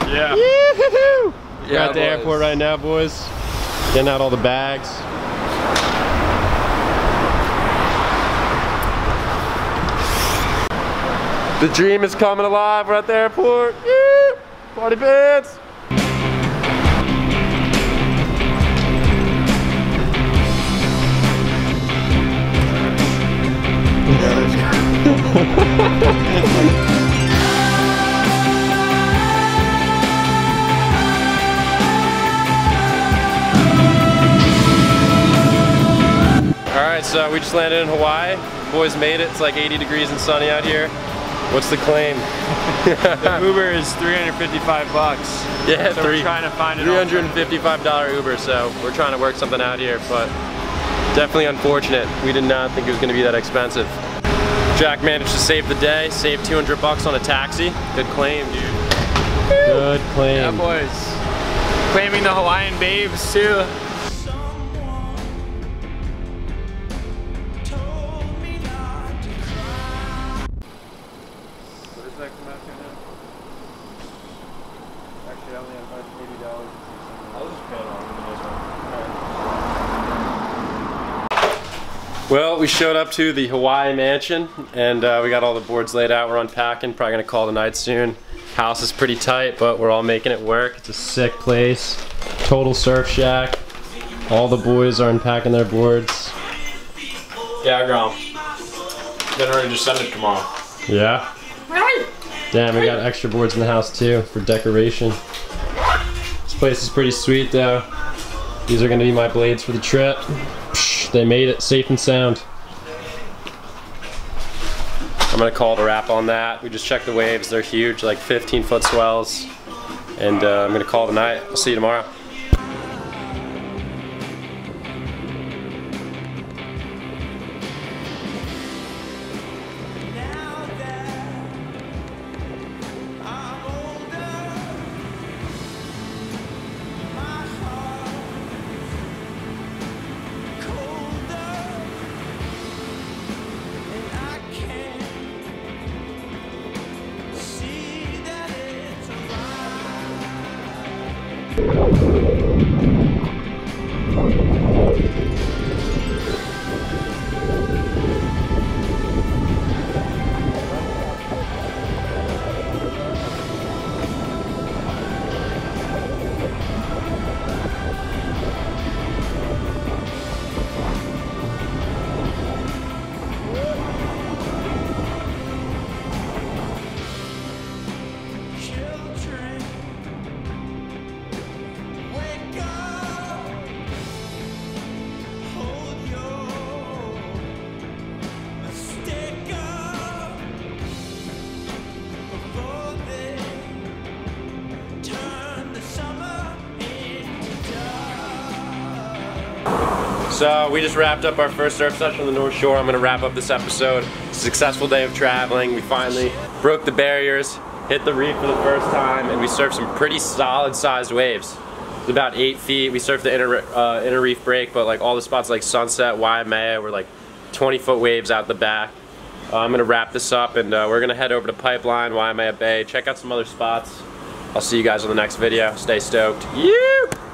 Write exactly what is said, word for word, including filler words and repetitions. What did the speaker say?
Yeah. Yoo-hoo-hoo! We're Yeah, at the boys. airport right now, boys. Getting out all the bags. The dream is coming alive. We're at the airport. Woo! Party pants. Alright, so we just landed in Hawaii. Boys made it. It's like eighty degrees and sunny out here. What's the claim? The Uber is three hundred fifty-five bucks. Yeah, so three, we're trying to find it. three hundred fifty-five dollar Uber, so we're trying to work something out here, but definitely unfortunate. We did not think it was going to be that expensive. Jack managed to save the day, saved two hundred bucks on a taxi. Good claim, dude. Good claim. Yeah, boys. Claiming the Hawaiian babes, too. Actually, I only have eighty dollars. I'll just pay it off. Well, we showed up to the Hawaii mansion, and uh, we got all the boards laid out. We're unpacking. Probably gonna call it a night soon. House is pretty tight, but we're all making it work. It's a sick place. Total surf shack. All the boys are unpacking their boards. Yeah, girl. Getting ready to send it tomorrow. Yeah. Damn, we got extra boards in the house too for decoration. This place is pretty sweet though. These are gonna be my blades for the trip. Psh, they made it safe and sound. I'm gonna call it a wrap on that. We just checked the waves. They're huge, like fifteen foot swells. And uh, I'm gonna call it a night. I'll see you tomorrow. So we just wrapped up our first surf session on the North Shore. I'm gonna wrap up this episode. Successful day of traveling. We finally broke the barriers, hit the reef for the first time, and we surfed some pretty solid sized waves. It's about eight feet. We surfed the inner, uh, inner reef break, but like all the spots like Sunset, Waimea were like twenty foot waves out the back. Uh, I'm gonna wrap this up, and uh, we're gonna head over to Pipeline, Waimea Bay, check out some other spots. I'll see you guys on the next video. Stay stoked. Yeah!